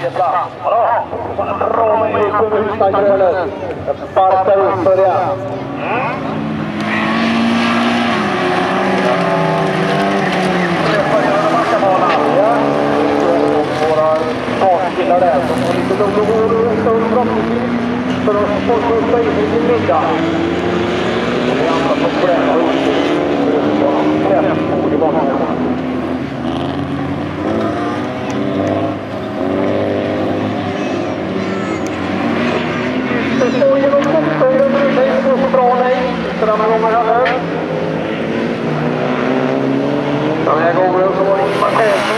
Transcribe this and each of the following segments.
tredje plats. Bra! Bra med husvagnsrölet. Jag sparkar upp för det. Våra startkillar där som har lite lugn och ro och stund förhoppningsvis för att få skjuta in i sin middag. Och det andra som bränner upp det var många. Det står genom skogsögonen, det går så bra nej. Sådär med gånger här. Den här gången så var det Ingmar Karlsson.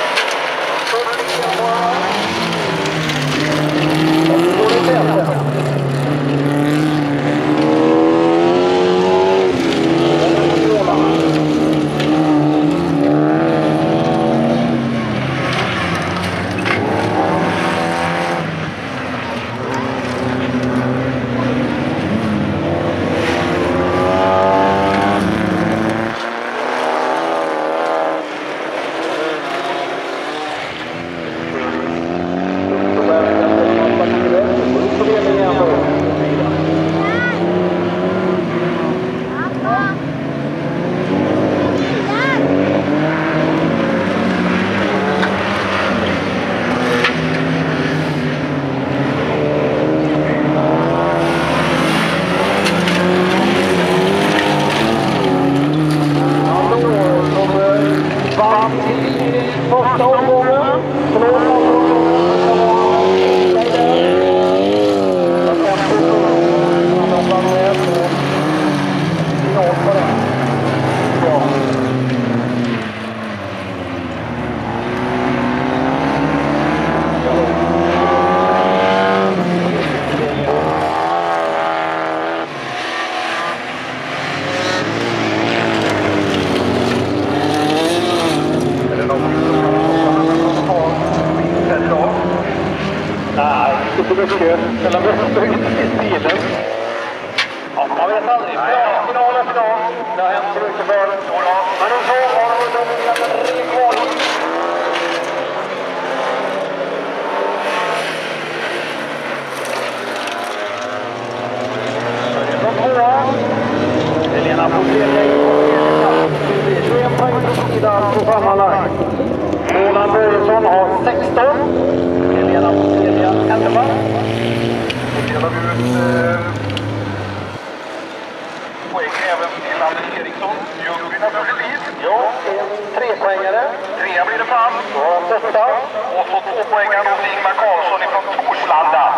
Första omgången. Nej, inte så mycket. Eller mycket i stilen. Ja, man vet aldrig. Final efter dag. Det har hänt så mycket för. Men de två har de 3 kvar. De tvåa. Helena på tredje. 21 poäng på sidan på sammanlagt. Roland Börjesson har 16. Helena på tredje, 11. Och delar vi ut poäng även till Anders Eriksson. Ljungby naturligtvis. Ja, en 3-poängare. 3 blir det fram. Och 8. Och så 2 poängare hos Ingmar Karlsson ifrån Torslanda.